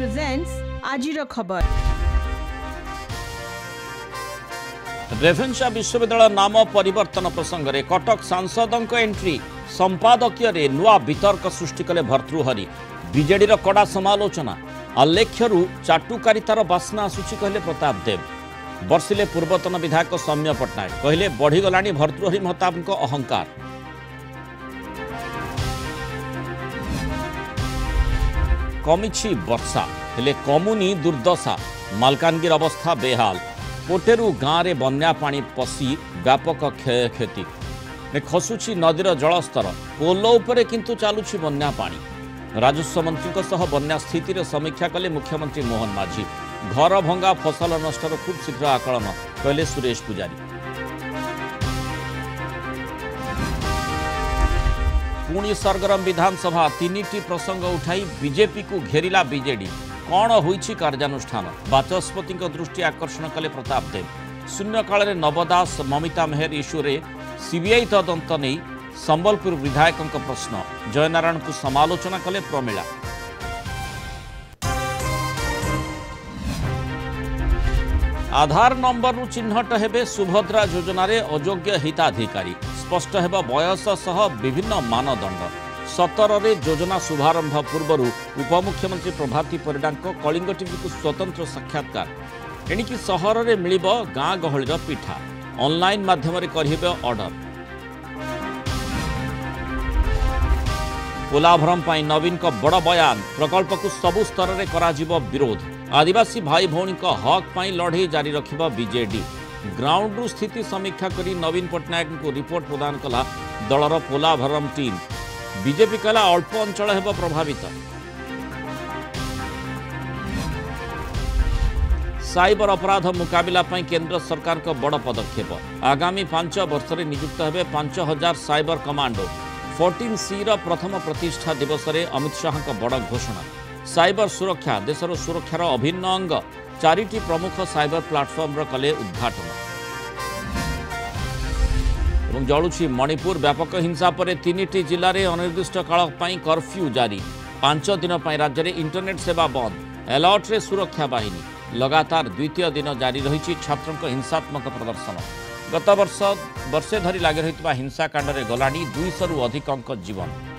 presents आजिर खबर। रेभेन्सा विश्वविद्यालय नाम परिवर्तन प्रसंग में कटक सांसदों एंट्री संपादकीय नुआ वितर्क सृष्टि कले भर्तृहरि बीजेडी कड़ा समालोचना आलेख्यरू चाटुकारितार बास्ना आसुची कहले प्रताप देव बर्षिले पूर्वतन विधायक सौम्य पट्टनायक कहले बढ़ीगला भर्तृहरि महताब अहंकार। कमिछि वर्षा हेले कमुनी दुर्दशा मालकानगिर अवस्था बेहाल पोटेरू गाँव में बन्या पानी पशि व्यापक क्षयक्षति खसुची नदीर जलस्तर पोलो उपरे किंतु चालुछि बन्या पानी। राजस्व मंत्री सह बन्या स्थिति समीक्षा कले मुख्यमंत्री मोहन माझी घर भंगा फसल नष्टर खूब शीघ्र आकलन कहले सुरेश पुजारी। पुणी सरगरम विधानसभा तीनिटी प्रसंग उठाई बीजेपी को घेरिला बीजेडी कौन होईछि कार्यानुष्ठान बाचस्पति दृष्टि आकर्षण कले प्रताप देव। शून्यकाल नवदास ममिता मेहर इश्यूरे सीबीआई तदंत नहीं संबलपुर विधायकों प्रश्न जयनारायण को समालोचना कले प्रमिला। आधार नंबर चिन्हट हेबे सुभद्रा योजना रे अयोग्य हिताधिकारी स्पष्ट हेब बयस सह विभिन्न मानदंड 17 रे योजना शुभारंभ पूर्व उपमुख्यमंत्री प्रभाती परिडा कलिंग टीवी को स्वतंत्र साक्षात्कार एणिकी सहर में मिल गाँ गहलीर पिठा ऑनलाइन माध्यम करेंगे ऑर्डर। पोलाभरम नवीन को बड़ बयान प्रकल्प को सबु स्तर में कराजिबो विरोध आदिवासी भाई भौणी हक पाई लड़े जारी रखिबो बीजेडी। ग्राउंड स्थिति समीक्षा करी नवीन पट्टनायक को रिपोर्ट प्रदान कला दलर पोलाभरम टीम। बीजेपी कहला अल्प अंचल हेब प्रभावित। साइबर अपराध मुकाबिला पई केंद्र सरकार को बड़ पदक्षेप आगामी 5 वर्ष में नियुक्त हेबे 5000 साइबर कमांडो। 14C प्रथम प्रतिष्ठा दिवस में अमित शाह का बड़ घोषणा साइबर सुरक्षा देशर सुरक्षार अभिन्न अंग 4टी प्रमुख साइबर प्लाटफर्म कले उद्घाटन। जलुछि मणिपुर व्यापक हिंसा पर 3टी जिले में अनिर्दिष्ट काल कर्फ्यू जारी 5 दिन राज्य में इंटरनेट सेवा बंद अलर्ट रे सुरक्षा बाहिनी लगातार द्वितीय दिन जारी रही छात्रों हिंसात्मक प्रदर्शन। गत वर्षे धरी लगी रही हिंसाकांड में गलानी 200 रु अधिक जीवन।